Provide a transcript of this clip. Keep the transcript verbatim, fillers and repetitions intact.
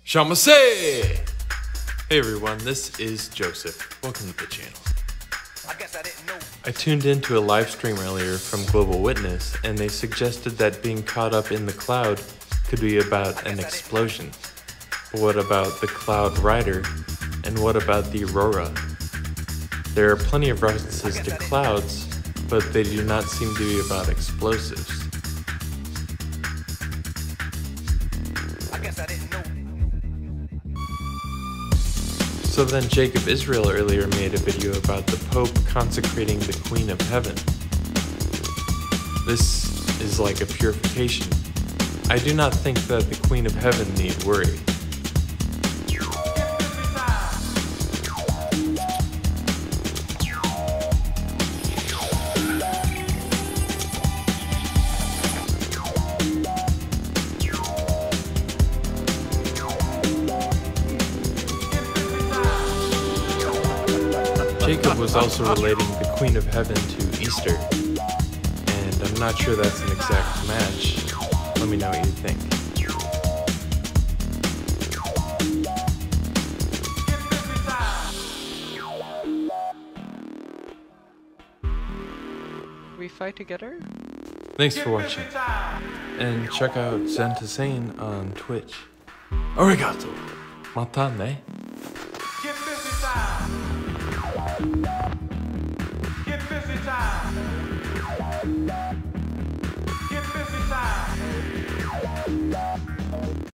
Shamase! Hey everyone, this is Joseph. Welcome to the channel. I guess I didn't know. I tuned into a live stream earlier from Global Witness, and they suggested that being caught up in the cloud could be about an explosion. But what about the Cloud Rider? And what about the Aurora? There are plenty of references to clouds, but they do not seem to be about explosives. I guess I didn't know. So then Jacob Israel earlier made a video about the Pope consecrating the Queen of Heaven. This is like a purification. I do not think that the Queen of Heaven need worry. Jacob was also relating the Queen of Heaven to Easter, and I'm not sure that's an exact match. Let me know what you think. We fight together? Thanks for watching, and check out Zen to Sane on Twitch. Arigato! Mata ne!